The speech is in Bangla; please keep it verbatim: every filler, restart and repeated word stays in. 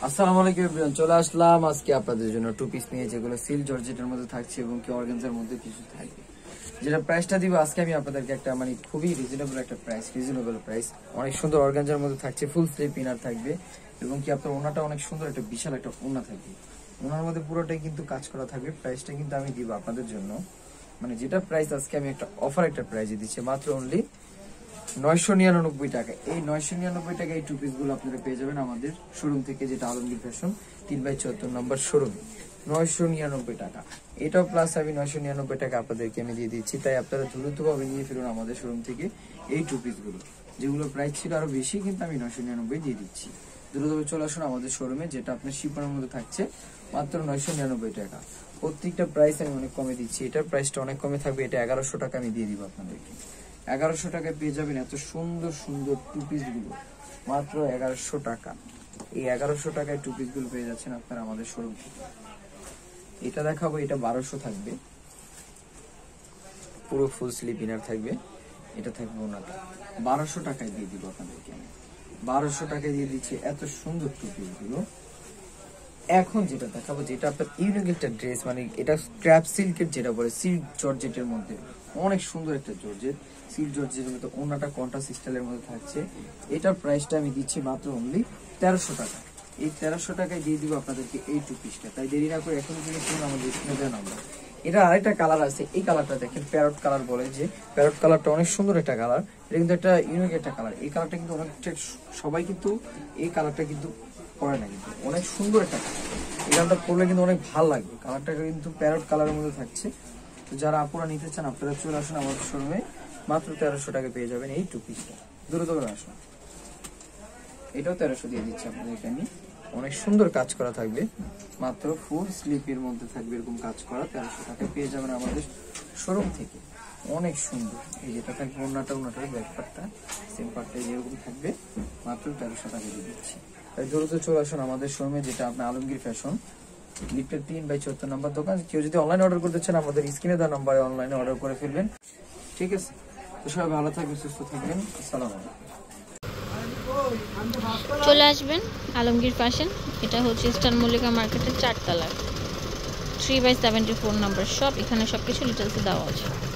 আসসালামু আলাইকুম এভরিওয়ান, চলে আসলাম আজকে আপনাদের জন্য টু পিস নিয়ে, যেগুলো সিল্ক জর্জেটের মধ্যে থাকছে এবং কি অর্গানজার মধ্যে কিছু থাকবে। যেটা প্রাইসটা দিব আজকে আমি আপনাদেরকে একটা মানে খুবই রিজনেবল একটা প্রাইস, রিজনেবল প্রাইস। অনেক সুন্দর অর্গানজার মধ্যে থাকছে, ফুল স্লিভ ইনার থাকবে এবং কি আপনার ওনাটা অনেক সুন্দর, একটা বিশাল একটা ওনা থাকবে। ওনার মধ্যে পুরোটাই কিন্তু কাজ করা থাকবে। প্রাইসটা কিন্তু আমি দিব আপনাদের জন্য, মানে যেটা প্রাইস আজকে আমি একটা অফার একটা প্রাইসে দিচ্ছি, মাত্র অনলি নয়শো নিরানব্বই টাকা। এই নয়শো নিরানব্বই টাকা এই টু পিস গুলো আপনারা পেয়ে যাবেন আমাদের শোরুম থেকে, যেটা আলমগীর ফ্যাশন তিন বাই চুয়াত্তর নম্বর শোরুম। নয়শো নিরানব্বই টাকা, এটাও প্লাস আমি নয়শো নিরানব্বই টাকা আপনাদেরকে আমি দিয়ে দিচ্ছি। তাই আপনারা দ্রুতভাবে নিয়ে ফেলুন আমাদের শোরুম থেকে এই টু পিস গুলো, যেগুলো প্রাইস ছিল আরো বেশি, কিন্তু আমি নয়শো নিরানব্বই দিয়ে দিচ্ছি। দ্রুতভাবে চলে আসুন আমাদের শোরুমে, যেটা আপনার শিপনের মধ্যে থাকছে মাত্র নয়শো নিরানব্বই টাকা। প্রত্যেকটা প্রাইস আমি অনেক কমে দিচ্ছি, এটার প্রাইসটা অনেক কমে থাকবে, এটা এগারোশো টাকা আমি দিয়ে দিব আপনাদেরকে। এগারোশো টাকায় পেয়ে যাবেন এত সুন্দর সুন্দর টু পিস গুলো, মাত্র এগারোশো টাকা। এই এগারোশো টাকায় টু পিস গুলো পেয়ে যাচ্ছেন আপনারা আমাদের শোরুম থেকে। এটা দেখাবো, এটা বারোশো থাকবে, পুরো ফুল স্লিপ ইনার থাকবে, এটা থাকবে ওনাটা। বারোশো টাকায় দিয়ে দিব আপনাদেরকে আমি, বারোশো টাকায় দিয়ে দিচ্ছি এত সুন্দর টু পিস গুলো। এখন যেটা দেখাবো, যেটা আপনার ইউনিক একটা ড্রেস, মানে এটা ক্র্যাপ সিল্কের যেটা বলে, সিল্ক জর্জেটের মধ্যে অনেক সুন্দর একটা জর্জেট, সিল্ক জর্জেটের মধ্যে ওনাটা কন্ট্রাস্ট স্টাইলের মধ্যে থাকছে। এটার প্রাইসটা আমি দিচ্ছি মাত্র অনলি তেরোশো টাকা। এই তেরোশো টাকায় দিয়ে দিব আপনাদেরকে এই টু পিসটা। তাই দেরি না করে এখন কিন্তু শুনুন আমাদের স্ক্রিনে দেওয়া নাম্বার। এটা আরেকটা কালার আছে, এই কালারটা দেখেন, প্যারট কালার বলে, যে প্যারট কালারটা অনেক সুন্দর একটা কালার। এটা কিন্তু একটা ইউনিক একটা কালার। এই কালারটা কিন্তু অনেকটা, সবাই কিন্তু এই কালারটা কিন্তু পরে না, কিন্তু অনেক সুন্দর একটা কালার। এই কালারটা পরলে কিন্তু অনেক ভালো লাগবে। কালারটা কিন্তু প্যারট কালারের মধ্যে থাকছে। তো যারা আপুরা নিতে চান আপনারা চলে আসুন আমাদের শোরুমে, মাত্র তেরোশো টাকা পেয়ে যাবেন এই টু পিসটা। দ্রুত করে আসুন, এটাও তেরোশো দিয়ে দিচ্ছি আপনাদের এখানে। অনেক সুন্দর কাজ করা থাকবে, মাত্র ফুল স্লিপের মধ্যে থাকবে এরকম কাজ করা। তেরোশো টাকা পেয়ে যাবেন আমাদের শোরুম থেকে, অনেক সুন্দর। এই যেটা থাকবে ওনাটা, ওনাটার ব্যাক পার্টটা সেম পার্টটা এরকম থাকবে, মাত্র তেরোশো টাকা দিয়ে দিচ্ছি। তাই দ্রুত চলে আসুন আমাদের শোরুমে, যেটা আপনার আলমগীর ফ্যাশন লিফটের তিন বাই চুয়াত্তর নম্বর দোকান। কেউ যদি অনলাইন অর্ডার করতে চান আমাদের স্ক্রিনে দেওয়া নাম্বারে অনলাইনে অর্ডার করে ফেলবেন, ঠিক আছে? তো সবাই ভালো থাকবেন, সুস্থ থাকবেন, আসসালামু আলাইকুম। চলে আসবেন আলমগীর ফ্যাশন, এটা হচ্ছে ইস্টার্ন মল্লিকা মার্কেটের চারতলার থ্রি বাই সেভেন্টি ফোর নম্বর শপ। এখানে সবকিছু ডিটেলসে দেওয়া আছে।